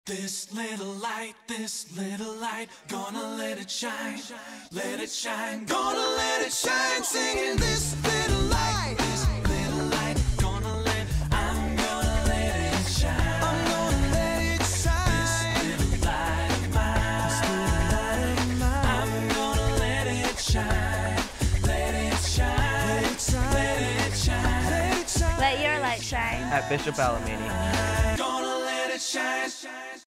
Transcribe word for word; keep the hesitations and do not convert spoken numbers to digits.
This little light, this little light, gonna let it shine, let it shine, gonna let it shine, singing this little light, this little light, gonna let, I'm gonna let it shine, I'm gonna let it shine, this little light of mine, I'm gonna let it shine, let it shine, let it shine, let it shine, Let your light shine. At Bishop Alamany.